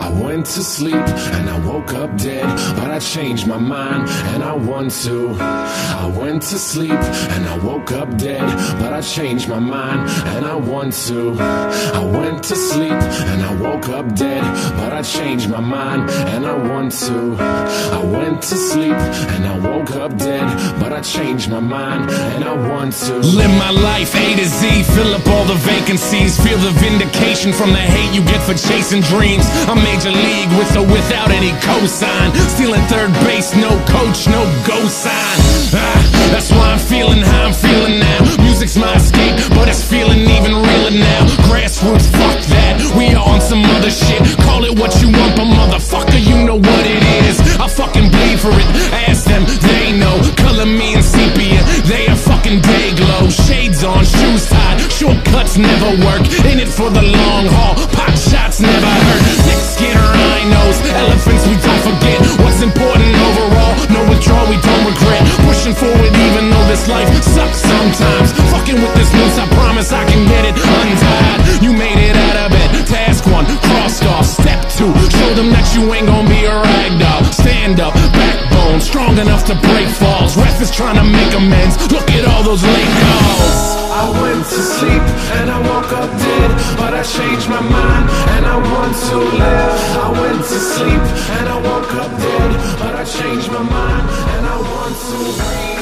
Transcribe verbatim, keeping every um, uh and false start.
I went to sleep and I woke up dead, but I changed my mind and I want to. I went to sleep and I woke up dead, but I changed my mind and I want to. I went to sleep and I woke up dead, but I changed my mind and I want to. I went to sleep and I woke up dead, but I changed my mind and I want to. Live my life A to Z, fill up all the vacancies, feel the vindication from the hate you get for chasing dreams. I'm major league with or without any cosign, stealing third base, no coach, no go sign. Ah, that's why I'm feeling how I'm feeling now. Music's my escape, but it's feeling even realer now. Grassroots, fuck that, we on some other shit. Call it what you want, but motherfucker, you know what it is. I fucking bleed for it, ask them, they know. Color me in sepia, they are fucking day glow. Shades on, shoes tied, shortcuts never work. In it for the long haul, pot shots never hurt. Thick skin or rhinos, elephants we don't forget. What's important overall, no withdrawal we don't regret. Pushing forward even though this life sucks sometimes. Fucking with this noose, I promise I can get it untied. You made it out of bed, task one, crossed off. Step two, show them that you ain't gon' be a ragdoll. Stand up, backbone, strong enough to break falls. Ref is trying to make amends, look at all those late calls. I went to sleep and I woke up dead, but I changed my mind and I want to live. I went to sleep and I woke up dead, but I changed my mind and I want to breathe.